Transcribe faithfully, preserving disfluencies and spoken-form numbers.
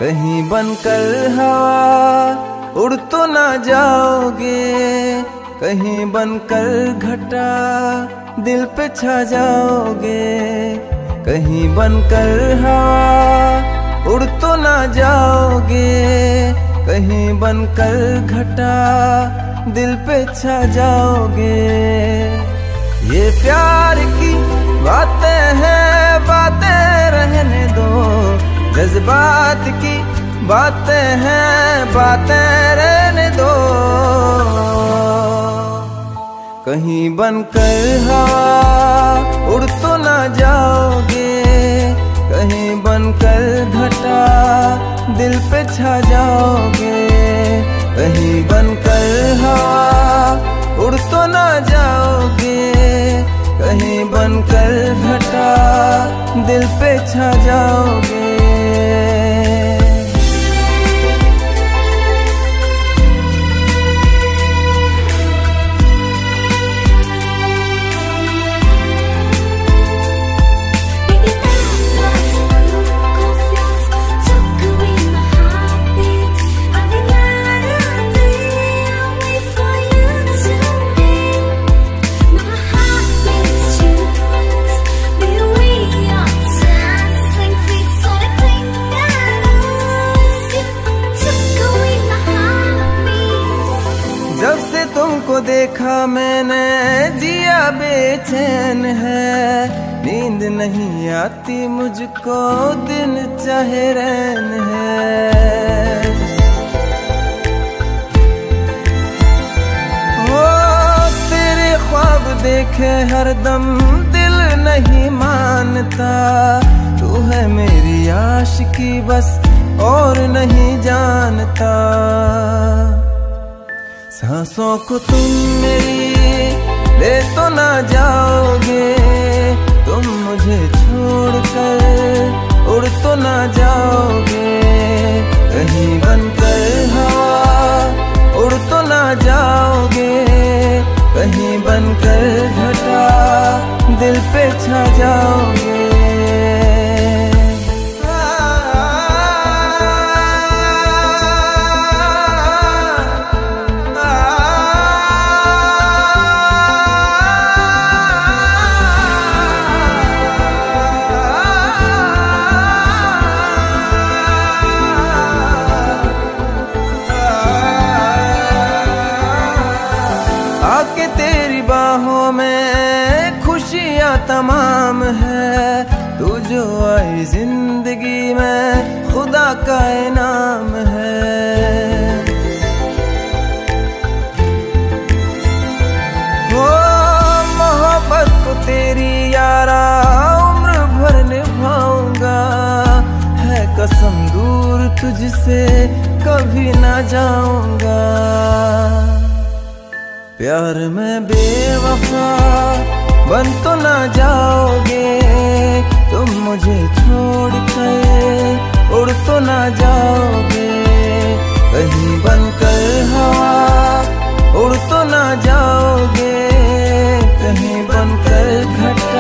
कहीं बनकर हवा उड़ तो ना जाओगे, कहीं बनकर घटा दिल पे छा जाओगे। कहीं बनकर हवा उड़ तो ना जाओगे, कहीं बनकर घटा दिल पे छा जाओगे। ये प्यार की बातें हैं, बातें रहने दो, जज्बात की बातें हैं, बातें रहने दो। कहीं बनकर हवा उड़ तो ना जाओगे, कहीं बनकर घटा दिल पे छा जाओगे। कहीं बनकर हवा उड़ तो ना जाओगे, कहीं बनकर घटा दिल पे छा जाओगे। जब से तुमको देखा मैंने जिया बेचैन है, नींद नहीं आती मुझको दिन चाहे रैन है। ओ तेरे ख्वाब देखे हरदम दिल नहीं मानता, तू है मेरी आशिकी बस और नहीं जानता। सांसों को तुम मेरी ले तो ना जाओगे, तुम मुझे छोड़कर उड़ तो ना जाओगे। कहीं बनकर हवा उड़ तो ना जाओगे, कहीं बनकर घटा दिल पे छा जाओगे। आके तेरी बाहों में खुशियाँ तमाम है, तू जो आई जिंदगी में खुदा का इनाम है। वो मोहब्बत को तेरी यारा उम्र भर निभाऊंगा, है कसम दूर तुझसे कभी ना जाऊंगा। प्यार में बेवफा बन तो ना जाओगे, तुम मुझे छोड़ कर उड़ तो ना जाओगे। कहीं बनकर हवा उड़ तो ना जाओगे, कहीं बनकर घटा